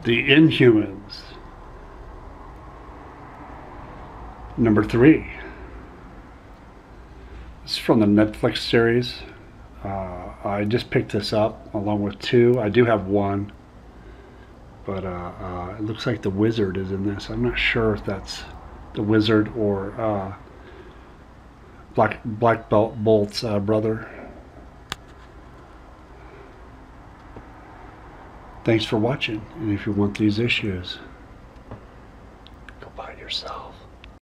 The Inhumans. Number 3. This is from the Netflix series. I just picked this up along with 2. I do have 1. But it looks like the Wizard is in this. I'm not sure if that's the Wizard or Black Bolt's brother. Thanks for watching, and if you want these issues, go buy it yourself.